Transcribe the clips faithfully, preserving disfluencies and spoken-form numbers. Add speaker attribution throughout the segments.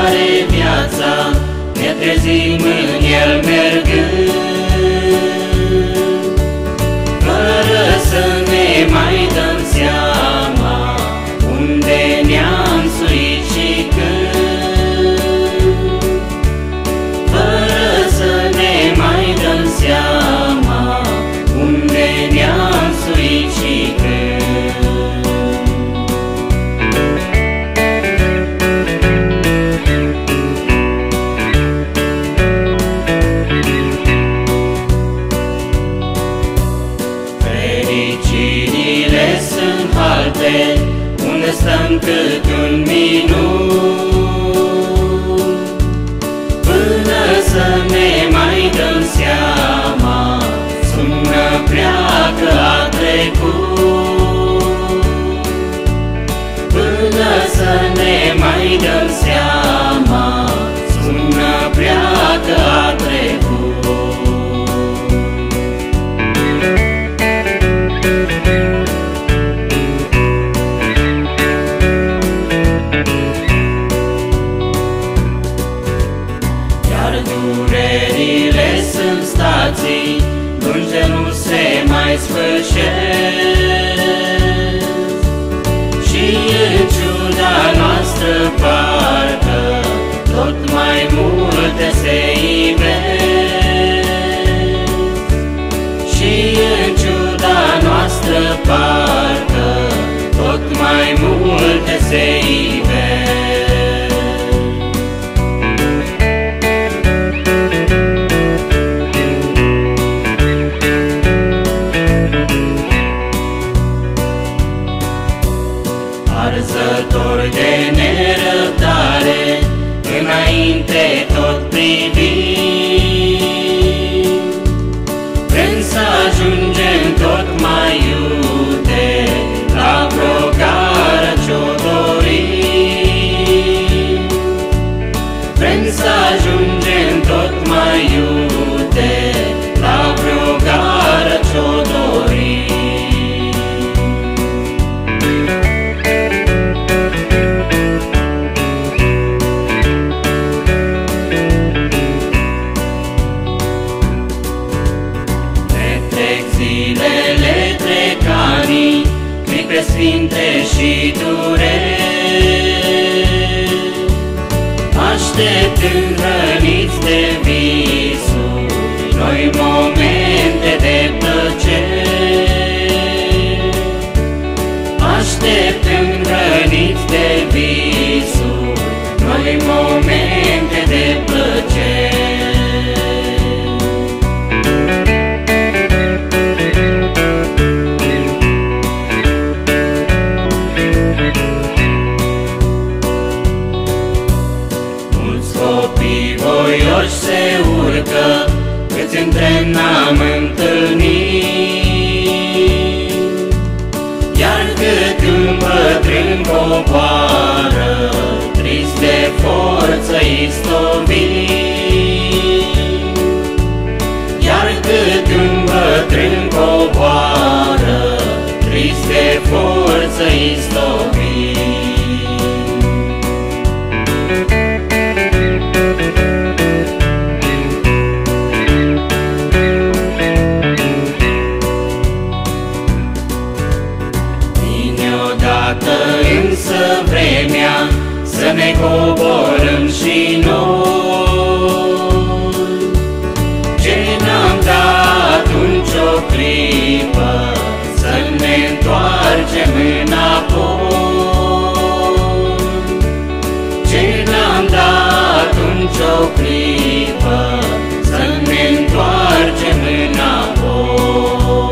Speaker 1: pare viața, ne trezim în el mergând, fără să ne mai dăm seama unde ne-am suit și când, fără să ne mai dăm seama unde ne-am suit și când. Fericirile sunt halte unde stăm cât un minut, până să ne mai dăm seama, sună pleacă a trecut, până să ne mai dăm seama, sună pleacă a trecut. Durerile sunt stații unde nu se mai sfârșesc, și în ciuda noastră parcă tot mai multe se ivesc, și în ciuda noastră parcă tot mai multe se ivesc. Arzător de nerăbdare, înainte tot privim, vrem să ajungem tot mai iute la vreo gară ce-o dorim, vrem să ajungem tot mai iute la vreo gară ce-o dorim. Zilele trec anii, clipe sfinte și dureri, așteptând hrăniți de visuri noi momente de plăcere, așteptând hrăniți de visuri noi momente de plăcere. Copii voioși se urcă, câți în tren n-am întâlnit, iar cât un bătrân coboară, trist de forță istovit, iar cât un bătrân coboară, trist de forță istovit. Însă vremea să ne coborâm și noi, ce n-am dat atunci o clipă, să ne întoarcem înapoi, ce n-am dat atunci o clipă, să ne întoarcem înapoi.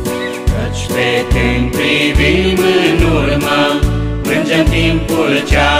Speaker 1: Când privim în urmă, plângem timpul ce-a